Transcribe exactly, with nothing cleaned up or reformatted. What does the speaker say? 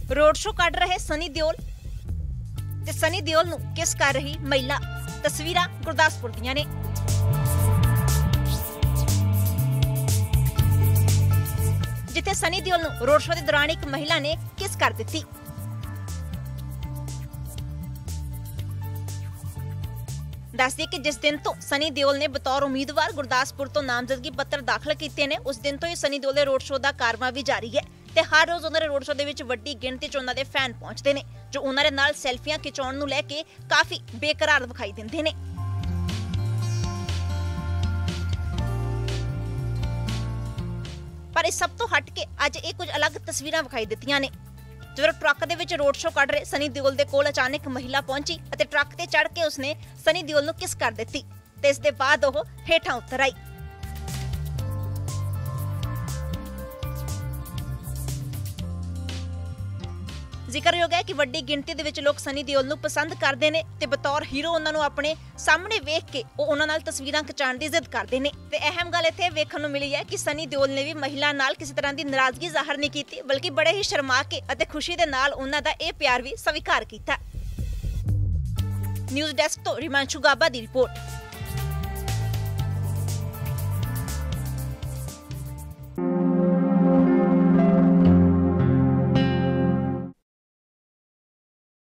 Road show कढ़ रहे सनी देओल ते सनी देओल नूं किस कर रही महिला। तस्वीरां गुरदासपुर दीयां ने। जिथे सनी देओल नूं रोड शो के दौरान एक महिला ने किस कर दी। दस दिए कि जिस दिन तो सनी देओल ने बतौर उम्मीदवार गुरदासपुर तो नामजदगी पत्र दाखिल किए ने, उस दिन तो ही सनी देओल के रोड शो का कारवां भी जारी है ते हर रोज उन्होंने रोड शो के वड्डी गिणती च उन्होंने फैन पहुंचते हैं जो उन्होंने नाल सैल्फियां खिचाउण नूं लैके काफी बेकरार विखाई दिंदे ने। पर इस सब तो हट के अज ये कुछ अलग तस्वीरां विखाई दित्तियां ने। ਜਦੋਂ ट्रक ਦੇ ਵਿੱਚ रोड शो ਕੱਢ ਰਹੇ सनी देओल ਦੇ ਕੋਲ अचानक महिला पहुंची ਅਤੇ ट्रक ਤੇ ਚੜ ਕੇ ਉਸਨੇ सनी देओल ਨੂੰ ਕਿਸ ਕਰ ਦਿੱਤੀ ਤੇ ਇਸ ਦੇ ਬਾਅਦ ਉਹ ਹੇਠਾਂ ਉਤਰ ਆਈ। ਜ਼ਿਕਰਯੋਗ ਹੈ ਕਿ ਵੱਡੀ ਗਿਣਤੀ ਦੇ ਵਿੱਚ ਲੋਕ ਸਨੀ ਦੇਓਲ ਨੂੰ ਪਸੰਦ ਕਰਦੇ ਨੇ ਤੇ ਬਤੌਰ ਹੀਰੋ ਉਹਨਾਂ ਨੂੰ ਆਪਣੇ ਸਾਹਮਣੇ ਵੇਖ ਕੇ ਉਹ ਉਹਨਾਂ ਨਾਲ ਤਸਵੀਰਾਂ ਖਿਚਾਉਣ ਦੀ ਜ਼ਿੱਦ ਕਰਦੇ ਨੇ। ਤੇ ਅਹਿਮ ਗੱਲ ਇੱਥੇ ਵੇਖਣ ਨੂੰ ਮਿਲੀ ਹੈ ਕਿ ਸਨੀ ਦੇਓਲ ਨੇ ਵੀ ਮਹਿਲਾ ਨਾਲ ਕਿਸੇ ਤਰ੍ਹਾਂ ਦੀ ਨਾਰਾਜ਼ਗੀ ਜ਼ਾਹਰ ਨਹੀਂ ਕੀਤੀ, ਬਲਕਿ ਬੜੇ ਹੀ ਸ਼ਰਮਾ ਕੇ ਅਤੇ ਖੁਸ਼ੀ ਦੇ ਨਾਲ ਉਹਨਾਂ ਦਾ ਇਹ ਪਿਆਰ ਵੀ ਸਵੀਕਾਰ ਕੀਤਾ। ਨਿਊਜ਼ ਡੈਸਕ ਤੋਂ ਰਿਮਾਂਸ਼ੂ ਗਾਬਾ ਦੀ ਰਿਪੋਰਟ।